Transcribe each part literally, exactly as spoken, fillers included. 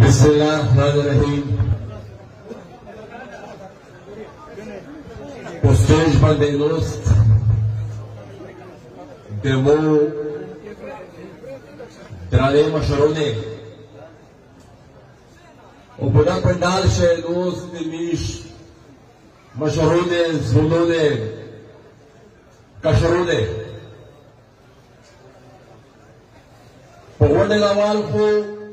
بسم الله الرحمن الرحیم. په سټیج باندې نوست د مو درانه مشرونه او په دا پندال شه نوست د میش مشرونه زمونه کشرونه په ونه اول خو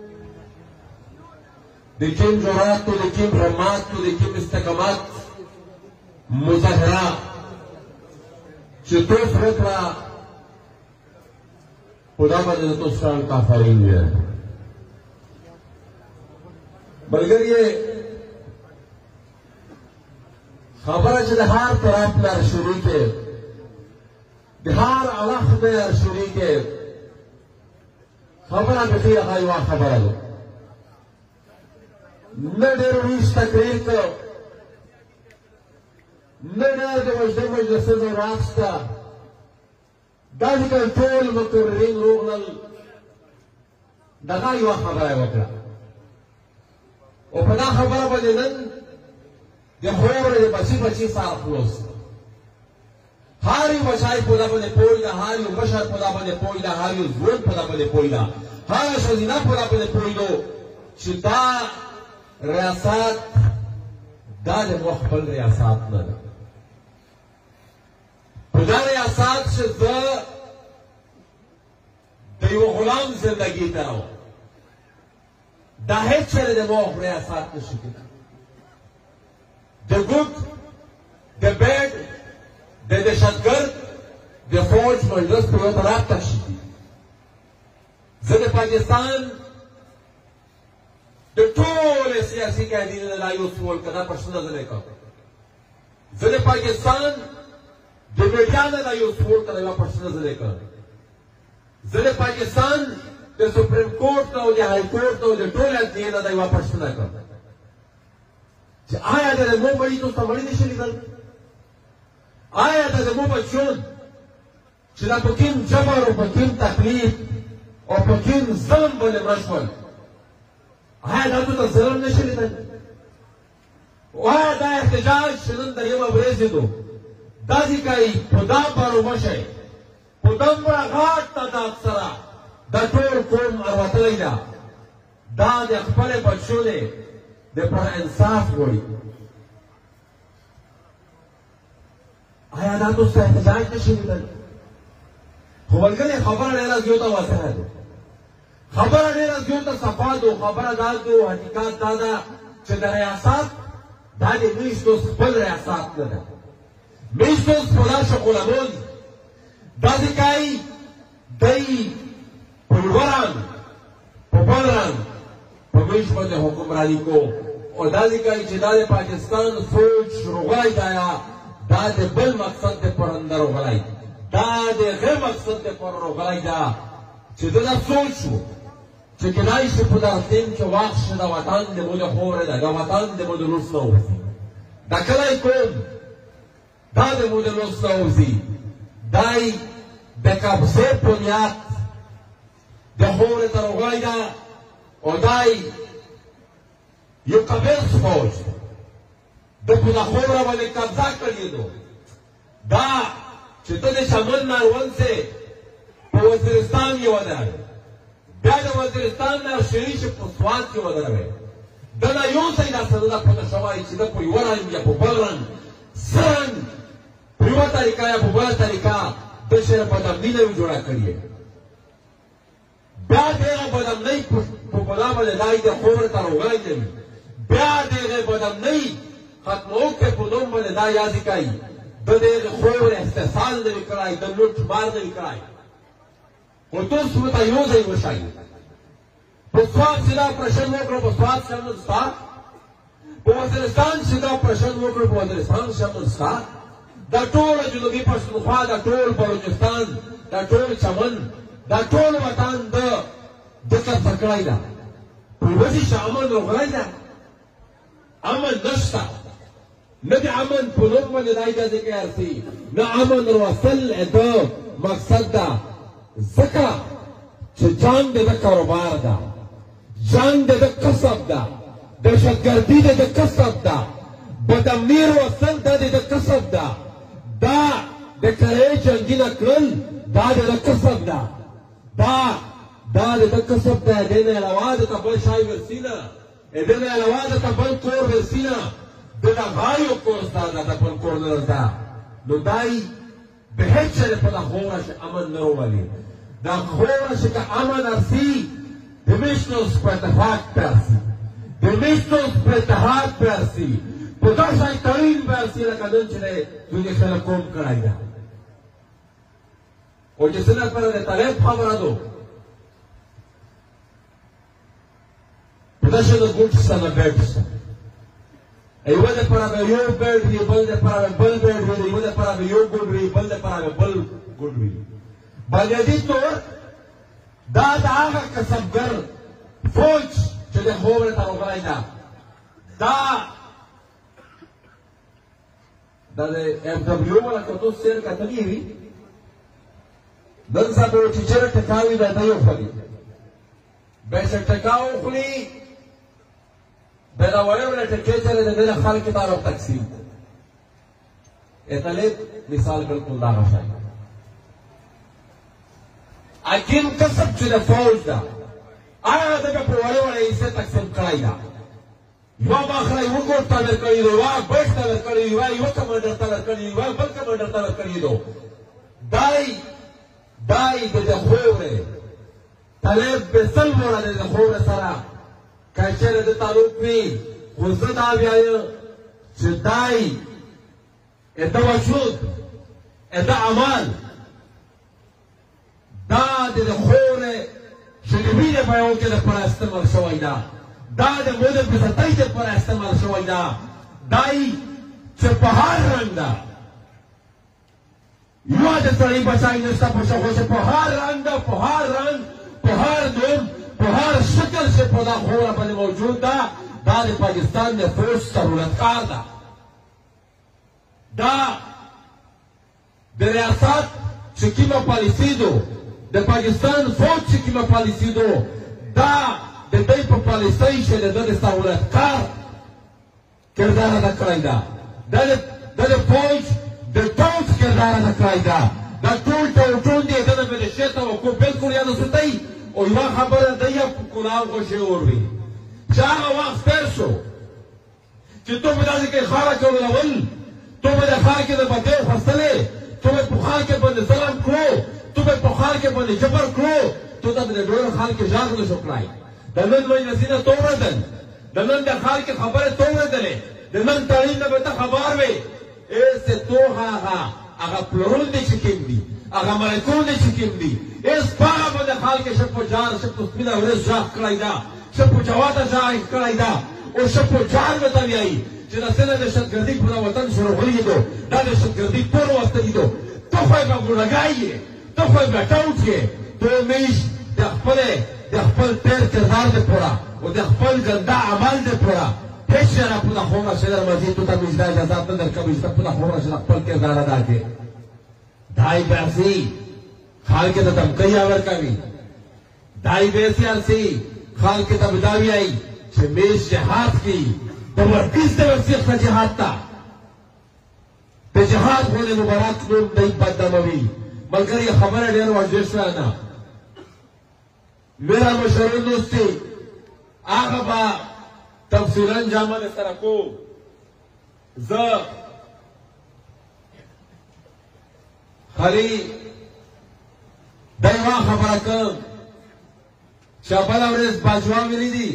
د کوم جرأت او د کوم رمات او د کوم استقامت مظاهره چې تاسو وکړه په دا باندې تاسو ټول کافرین یې بلګریه خبره چې د هر طرف نه شروع کې د هر علاقه نه شروع کې خبره به خیر هاي خبره ده نه ډېر ویش تقریر کو نه ډېر د وجدان مجلسونو راخسته دا چې ټول مقررین روغلل دغه یوه خبره یې وکړه او په دا خبره باندې نن د خورې د بچي بچي سار خلاص هر یو بچی په دا باندې پوه ده هر یو بشر په دا باندې پوه ده هر یو ځوان په دا باندې پوه ده هر ښځینه په دا باندې پوه ده چې دا ریاست دا د مو خپل ریاست نه ده په دا ریاست چې زه د یو غلام زندګي ته راوړم دا هیڅ چېرې د مو ریاست نشي کېدای د ګوت د بیډ د دهشتګرد د فوج مجلس په یو طرف ته شي زه د پاکستان د ټولې سیاسي قاعدې نه دا یو سوال که دا پښتنه زه نه کوم زه د پاکستان د میډیا نه دا یو سوال که دا یوه پښتنه زه نه کوم زه د پاکستان د سپریم کورټ نه او د های کورټ نه او د ټولې ادارې نه دا یوه پښتنه کوم چې آیا د زموږ بچي تاسو ته مړي نشي لیدل آیا د زموږ بچیان چې دا په کوم جبر او په کوم تکلیف او په کوم ظلم باندې مړه شول آیا دا ته ظلم نشي لیدل آیا دا احتجاج چې نن دریمه ورځ دی داسې کوي په دا بارو مشی په دومره غاټ تعداد سره دا ټول قوم اروتلی ده دا د خپلې بچو دی د پر انصاف غواړي آیا دا تاسو ته احتجاج نشي لیدل خو ملګري خبره ډېره زیاته واضحه ده خبره ډېره زیاته صفا ده خبره دا ده حقیقت دا ده چې د ریاست دا د میشتوس خپل ریاست نه ده میشتوس فلان شغلمون داسې کوي دی په یوه رنګ په بل رنګ په میش باندې حکمراني کو او داسې کوي چې دا د پاکستان سوچ روغلی ده یا دا د بل مقصد د پر اندر روغلی دا د غیر مقصد د پر روغلی ده چې ده دا سوچ و چې کېدای شي په دغه ټیم کې واک شي د وطن د مو د خورې ده د وطن د مو د لوس نه وځي دا کلی قوم دا د مو د لوس نه وځي دی د قبضې په نیت د خورې ته روغلی ده او دی یو قبض فوج د په دا خوره باندې قبضه کړی دو دا چې ته د چمن نه ورونځې په وزیرستان یې ودروې بیا د وزیرستان نه شري چې په سوات کې ودروې ده نه یو ځای داسې نه ده پته شوی چې ده په یوه رنګ یا په بل رنګ څه رنګ په یوه طریقه یا په بله طریقه ده شعر بدامني نه وي جوړه کړې بیا د هغې بدامنۍ په بنا باندې دا د خورې ته روغلی نه وي بیا د هغې بدامنۍ ختموونکی په نوم باندې دا یادې کوي ده د هغې خور استحصال نه وي کړی د لوټ مار نه وي کړی خو تاسو ورته یو ځای وښایي په سوات چې دا اپریشن وکړو په سوات کې امن شته په وزیرستان چې دا اپریشن وکړو په وزیرستان کې امن شته دا ټوله جنوبي پښتونخوا دا ټول بلوچستان دا ټول چمن دا ټول وطن د ده قبضه کړی ده په یوه ځای چې امن راغلی ده امن نشته نه د امن په نوم باندې دا اجازه کوي ارسي نه امن راوستل د مقصد ده ځکه چې جنګ د ده کاروبار ده جنګ د ده کسب دهشتګردي د کسب ده بدامني روستل دا د کسب ده دا د کرې جنګي نه کړل دا د کسب ده دا دا د کسب ده دې نه علاوه د بل شای ورسي نه دې نه علاوه د بل کور ورسي نه د غایو کور ستا د بل کور نه ده نو دای به هیڅ چره په خوره چې امن نه وروالي دا خوره چې که امن ارسي د میشتوس په اتفاق پرسي د میشتوس په اتحاد پرسي په دا شای تړین پرسي لکه نن چې دوی خلک کوم کړی ده او چې څنګه پر د طالب خبره ده په دا شای د ګوټ سره بیټ یوه دپاره به یو بیډ وي بل دپاره به بل بیډ وي یوه دپاره به یو ګوډ وي بل دپاره به بل ګوډ وي بنیادي طور دا د هغه کسبګر فوج چې د خوبره ته راغلی ده دا دا د ایم ډبلیو والا که تاسو سیر کتلي وي نن سبا چې چېرې ټکا وي دا ته یې وخوري به چې ټکا وخوري بلا وړه ولا ټکې چره د دې خلک تعالی تقسیم اطلب مثال بالکل دا غشای اګین کسب چې د فوج دا آیا د په وړه وړه یې څه تقسیم کړای دا یو باخره یو کوټ ته ورکړی دی وا بټ ته ورکړی دی وا یو کمانډر ته ورکړی دی وا بل کمانډر ته ورکړی دی دای دای د خوره طالب به سل وړه د خوره سره کچره د تعلق وی خو زه دا بیایم چې دای اته وجود اته عمل دا د خوره چې د وینې په یو کې د پر استعمال شوی دا دا د موده په ستای د پر استعمال شوی دا دای چې په هر رنګ دا یو د سړی بچای نشته په شو چې په هر رنګ په هر رنګ په هر نوم په هر شکل سے پدا خورا باندې موجود ده دا د پاکستان د فوج سرولتکار ده دا د ریاست چې کومه پالیسي ده د پاکستان فوج چې کومه پالیسي ده دا د دې په پالیسۍ چې د د سرولتکار کردار ادا کړی ده دا د فوج د ټول کردار ادا کړی ده دا ټول ټول دې د ملیشیا ته کو بالکل یاد وساتئ او یوه خبره ده یا کلاو خوشې اوروي چې هغه وخت تېر شو چې تو به داسې کې خاړه چولول تو به د ښار کې د بدۍ خواستلې تو به په ښار کې باندې ظلم کړو تو به په ښار کې باندې جبر کړو تو ته به د ډېرو ښار کې ژغ نه شو کړی د نن مجلسونه تو اورېدل د نن د ښار کې خبرې تو اورېدلې د نن تړین نه به ته خبر وې ایسې تو هغه هغه پلورل دي چې کوم دي هغه ملکون دي چې کوم دي اس پاغه باندې خال کې شپو جار شپو سپیدا ورځ ځاخ کړای دا شپو جواته ځای کړای دا او شپو جار وته ویای چې د سینې د شتګردي په وطن شروع هوي دو دا د شتګردي ټول وخت دي دو ته خو به ګورګای ته خو به ټاوټ ته میش د خپل د خپل تیر کردار د پورا او د خپل ګندا عمل د پورا هیڅ نه په خوره شهر مزید ته مجدا اجازه نه درکوي چې په خوره شهر خپل کردار ادا کړي دای برسي خال کې ته دمکۍ اور کوي دای بیسي ارسي خال کې ته بداوی آئی چې میش جهاد کی د ورکیز د ورسیخ نه جهاد تا د جهاد ہونے مبارک نوم دای بدناموي ملګری خبره ډېر واضح شوه نه میرا مشهور دوستی هغه به تفصیلا جامع سره کو زه خالي دا یوه خبره کوم چې بله ورځ باجوا ویلي دي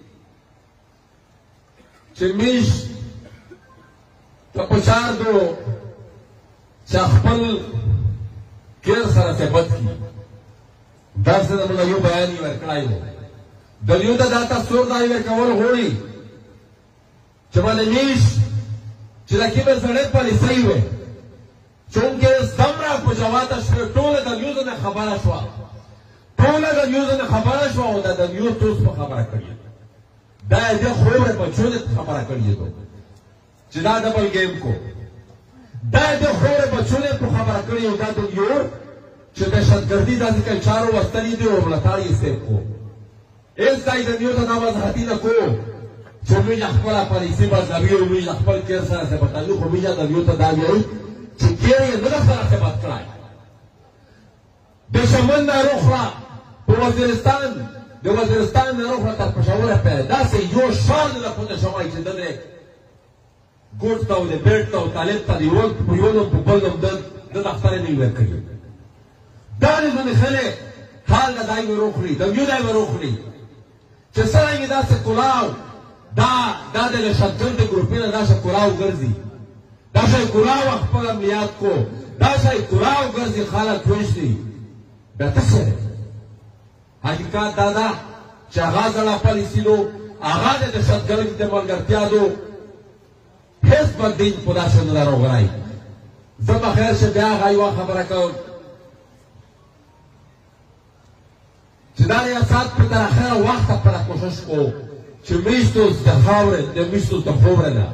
چې میش ته پچار دو چې خپل کیر سره ثبت کړي دا څه د موږ یو بیان یې ورکړی و دلیو ته دا تصور دا یې ورکول غواړي چې باندې میش چې د کومې سړی پالیسۍ وې چونکه زمره په جواته شوې ټوله د نیوز نه خبره شوه ټوله د نیوز نه خبره شوه او د نیوز توس په خبره کړي دا یې د خوبره بچو نه خبره کړي دو چې دا ډبل گیم کو دا یې د خوبره بچو نه په خبره کړي او دا د نیوز چې د شتګردي داسې کلچارو وستلي دي او ملاتړ یې سیب کو ایس دا یې د نیوز د وضاحتي نه کو چې موږ خپله پالیسي بدلوي او موږ خپل کیر سره ثبت کوي خو موږ دغو ته دا وایي چې کیر یې نه ده سره ثبت کړی د شمن نه روخړه په وزیرستان د وزیرستان نه روخړه تر پېښوره پورې داسې یو شان نه پوته شوی چې ده ګوټ ته او د بیټ ته او طالب ته د یو په یو نوم په بل نوم د دفتر یې نه وي ورکوي دا د ځینې خلک حال نه دای وروخړي د یو دای وروخړي چې څرنګه داسې کلاو دا دا د لشدګر د ګروپونو داسې کلاو ګرځي داسې کلاو خپل عملیات کو داسې کلاو ګرځي خلک وشتي بیا څه شی حقیقت دا ده چې هغه زړه پالیسي نو هغه د لشدګرۍ د ملګرتیا دو هیڅ بدین په داسې نه راوغلی زه به خیر شه بیا هغه یوه خبره کوم چې دا ریاست په تر اخره وخته پوره کوشش کو چې میشتوس د خاورې د میشتوس د خوبره نه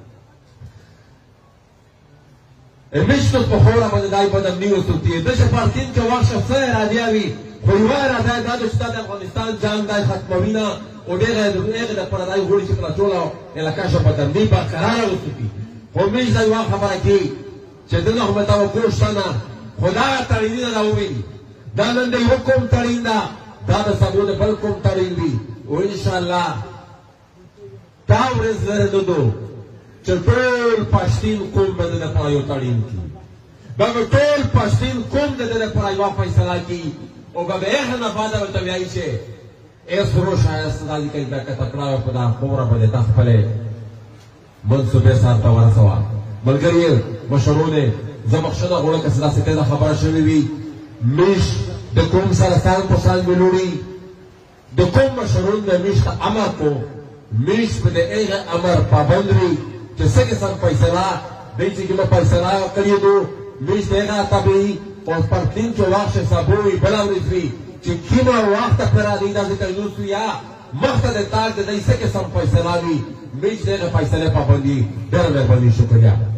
میشتوس په خوبره باندې دای بدم نیوستل تېر ده چې پارتین کې وخت څه ارادیه وي خو یوه اراده دا ده چې دا د افغانستان جنګ دی ختموي نه او ډېره د هغې دپاره دا غواړي چې کله ټوله علاقه شه بدمني برقراره وساتي خو موږ دا یوه خبره کوي چې دنه خو به توقع شته نه خو دغه تړینونه را وویني دا نن د یو کوم تړین ده دا د سبو د بل کوم تړین وي او انشاءالله دا ورځ لرې نه ده چې ټول پښتین قوم به د ده لپاره یو تړین کړي به به ټول پښتین قوم د ده لپاره یوه فیصله کړي او به به هغه نه بعده ورته وایي چې ایس روشه ایس داسې کوي بیا کته کړه په دا خوره باندې تا خپلې منصوبې سر ته ورسوه ملګري مشرونه زه بخښنه غواړم که څه داسې تیزه خبره شوې وي میش د کوم سره سال په سال ملوړي د کوم مشرون د میش ته امر کو میش په د هغه امر پابند وي چې څه قسم فیصله دی چې کومه فیصله کړې دو میش د هغه تابعي او پرتین چې وخت حسابو وي بله ورځ وي چې کومه وخته پرې راځي داسې تجویز وي یا مخته د تاج د دی څه قسم فیصله وي میش د هغه فیصلې پابندي ډېره مهرباني شکریه